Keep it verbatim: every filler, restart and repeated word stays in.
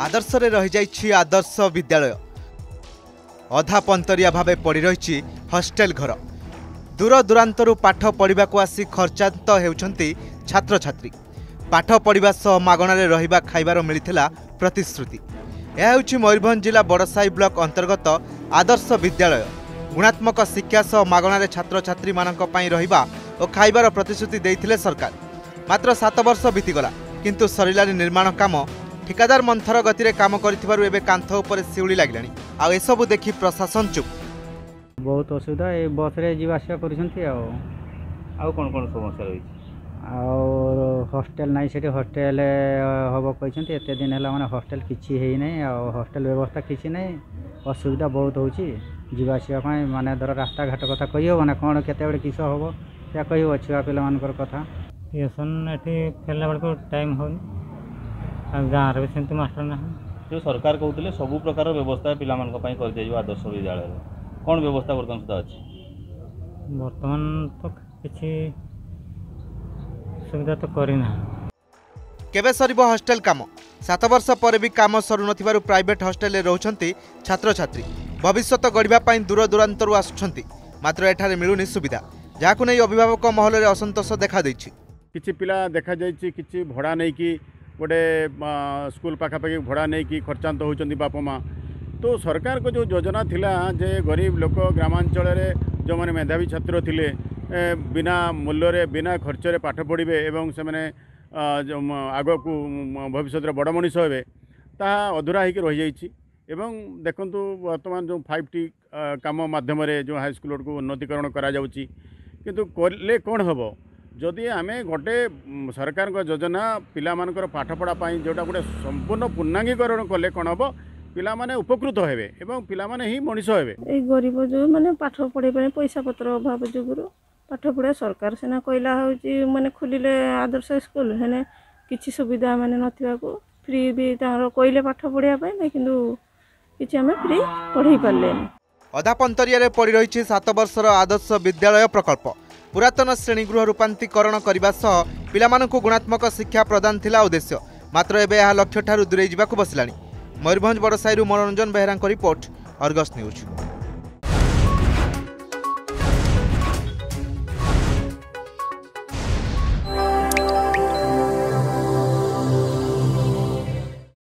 आदर्श रे रही जाइछि आदर्श विद्यालय अधा पंतरिया भावे पड़ी रही हॉस्टेल घर दूर दूरांतरू पाठ पढ़ा को आसी खर्चांत होउछंती छात्र छात्री पाठ पढ़ा सह मागणारे रहिबा खाइबार मिलिथिला प्रतिश्रुति। यह होउछि मयूरभंज जिला बड़साई ब्लॉक अंतर्गत आदर्श विद्यालय गुणात्मक शिक्षा सह मागणारे छात्र छात्री मानक पई रहिबा और खाइबार प्रतिश्रुति देइथिले सरकार। मात्र सात वर्ष बीतीगला किंतु सरिलानी निर्माण काम ठिकादार मंथर गति रे काम करिथिबारु एबे कांथ ऊपर सिउली लागिलानी आ एसबु देखि प्रशासन चुप। बहुत असुविधा ए बस रे जीवा आसिया करिसंती आ आ कोन कोन समस्या रही और हॉस्टेल नहीं सेठी हॉस्टेल हबो कहिसंती एते दिन हला माने हॉस्टेल किछि हेई नै आ हॉस्टेल व्यवस्था किछि नै असुविधा बहुत होउची जीवा आसिया पय माने धर रास्ता घाट कथा कहियो माने कोन केते बडे किस हबो त्या कहियो छुआ पिला मानकर कथा ट्यूशन एठी खेलला बडको टाइम होनी आ गाँव रे सेंती मास्टर ना जो सरकार कहते सबु प्रकार व्यवस्था पिला मान पई कर दियो आदर्श विद्यालय कौन व्यवस्था वर्तमान सुधा अछि वर्तमान तो किछि सुविधा तो करिना केबे सरीबो हॉस्टेल काम सात वर्ष पर भी काम सरू नथिबारु प्राइवेट हॉस्टेल रे रहउछंती छात्र छात्री भविष्यत गढ़िबा पई दूर दूरांतरू आसुछंती मात्र एठारे मिलुनी सुविधा जाकु नै अभिभावक महल रे असंतोष देखा दैछि। किछि पिला देखा जाइछि किछि भड़ा नै कि गोटे स्कूल पाखापाखि भड़ा नहीं कि खर्चांत होती बापा माँ तो सरकार को जो योजना थिला जे गरीब लोक ग्रामांचल जो मैंने मेधावी छात्र थिले बिना मूल्य रे बिना खर्च रे पाठ पढ़े एवं से मैंने आग को भविष्य बड़ मनीष हे ता अधूरा होकर रही जाइए एवं देखंतु वर्तमान जो फाइव टी काम माध्यम जो हाई स्कूल को उन्नतीकरण करा जाउची किंतु कले कौन हम जदि आम गोटे सरकार योजना पिला मानकर पाठपढ़ा जोटा गोटे संपूर्ण पूर्णांगीकरण कले कौन हम पिला माने उपकृत हेबे एवं पिला माने ही मनीष हेबे ए गरीब जो माने पाठ पढ़े पैसा पत्र अभाव जुगुरु पाठ पढ़े सरकार सेना कहला होची माने खुलिले आदर्श स्कूल हेने किछि सुविधा माने नथिबा को फ्री भी तार कहले पाठ पढ़िया पय नै किंतु किछि हमें फ्री पढ़ी पारले अधा पंतरिया रे पड़ी रही सात वर्षर आदर्श विद्यालय प्रकल्प पुरातन श्रेणीगृह रूपांतरीकरण करने सह पिलामानंकु गुणात्मक शिक्षा प्रदान थिला उद्देश्य मात्र एबे यह लक्ष्य ठारू दूरे जिबाकु बसिलानी। मयूरभंज बड़साईरु मनोरंजन बेहरा रिपोर्ट अर्गस न्यूज।